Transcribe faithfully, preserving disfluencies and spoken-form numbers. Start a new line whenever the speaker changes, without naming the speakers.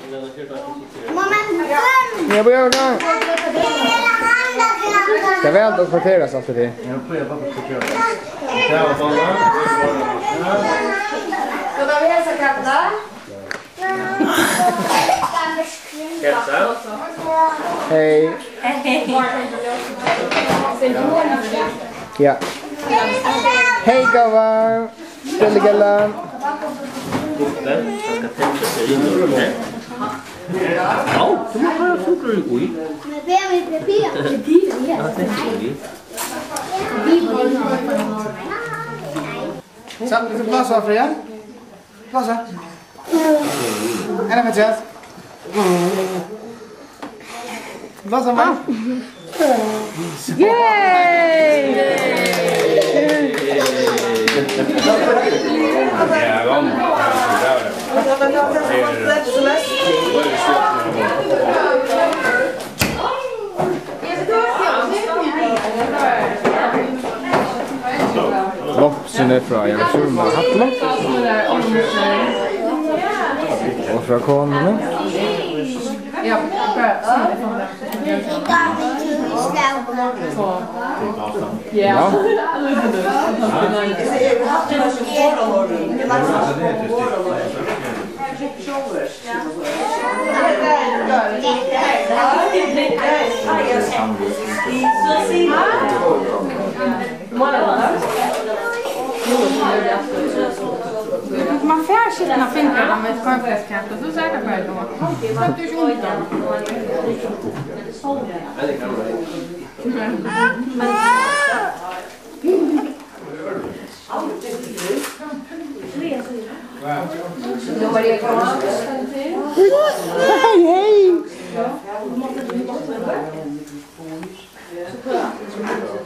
Jag börjar igång. Ska vi alltid kvarteras alltid det?
Jag får bara kvarteras. Det var bara.
Då går vi hälsa katta.
Hälsa.
Hej. Ja. Hej Gavar. Stelligalla.
Den ska tänka sig in i det. Ja, så måste jag få det gå i.
Men det är inte det. Det är det.
Så, lite blåsa Freja. Blåsa. Ända med tjänst. Blåsa va? Yay!
Ja, vamos.
Lopsen är från jag tror man hattlopp. Och från konen.
Ja,
Ja.
man får sina fingrar med ett korvfläskkant och så säkert på det då. Så att du inte ont.
Hej, hej!